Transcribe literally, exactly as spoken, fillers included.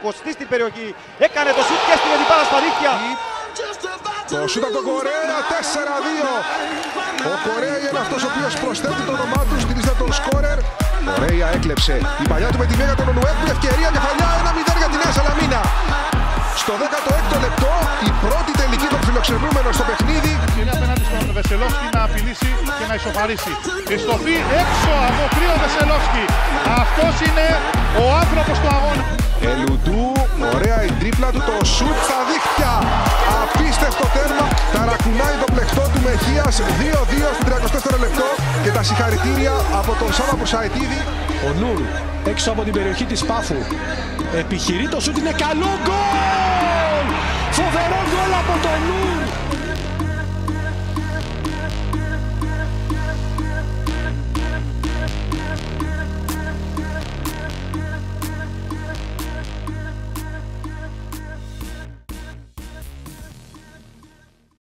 σηκωστεί στην περιοχή. Έκανε το σουτ και στην αντιπάλα στα δίχτυα. Το σουτ από τον Κορέα, τέσσερα δύο. Ο Κορέα είναι αυτός ο οποίος προσθέτει το όνομά του στη λίστα των σκόρερ. Κορέα έκλεψε η παλιά του με τη Μέγα τον Ονουέκου. Ευκαιρία για Χαλιά, ένα μηδέν για τη Νέα Σαλαμίνα. Στο δέκατο έκτο λεπτό, η πρώτη τελική των φιλοξενούμενων στο παιχνίδι. Είναι απέναντι στον Βεσελόφσκι να απειλήσει και να ισοφαρίσει. Εστοφή έξω από κρύο Βεσελόφσκι. Αυτός είναι ο άνθρωπος του αγώνα. Ελουντού, ωραία η τρίπλα του, το σουτ στα δίχτυα. Απίστευτο τέρμα, ταρακουνάει το πλεκτό του Μεχίας, δύο δύο στο τριακοστό δεύτερο λεπτό και τα συγχαρητήρια από τον Σάβα Πουσαϊτίδη. Ο Νούρ έξω από την περιοχή της Πάφου. Επιχειρεί το σουτ, είναι καλό γκολ! Φοβερό γκολ από τον Νούρ!